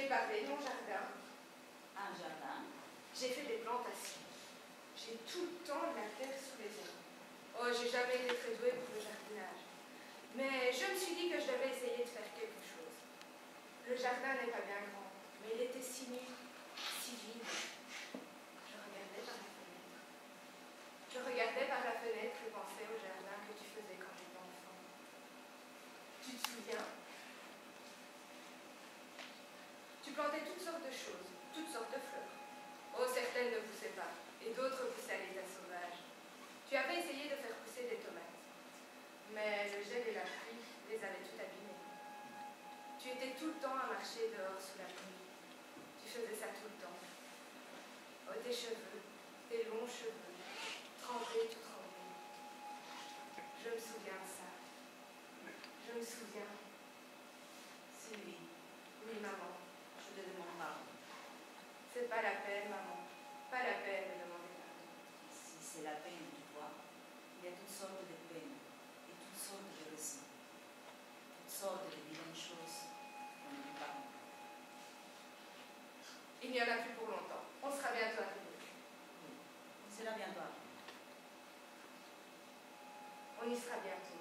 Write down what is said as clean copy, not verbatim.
parlé de mon jardin. Un jardin. J'ai fait des plantations. J'ai tout le temps de la terre sous les ongles. Oh, j'ai jamais été très douée pour le jardinage. Mais je me suis dit que je devais essayer de faire quelque chose. Le jardin n'est pas bien grand, mais il était si nu, si vide. Je regardais par la fenêtre. Je regardais par la fenêtre et pensais au jardin que tu faisais quand j'étais enfant. Tu te souviens? Tu plantais toutes sortes de choses, toutes sortes de fleurs. Oh, certaines ne poussaient pas, et d'autres poussaient à l'état sauvage. Tu avais essayé de faire pousser des tomates, mais le gel et la pluie les avaient tout abîmées. Tu étais tout le temps à marcher dehors sous la pluie. Tu faisais ça tout le temps. Oh, tes cheveux, tes longs cheveux, tremblés, tout tremblés. Je me souviens de ça. Je me souviens. Sylvie, Oui, maman. je te demande pardon. C'est pas la peine, maman. Pas la peine de demander pardon. Si c'est la peine, tu vois, il y a toutes sortes de peines et toutes sortes de raisons. Toutes sortes de vilaines choses qu'on ne peut pas comprendre. Il n'y en a plus pour longtemps. On sera bientôt arrivé. Oui, c'est là bientôt. On y sera bientôt.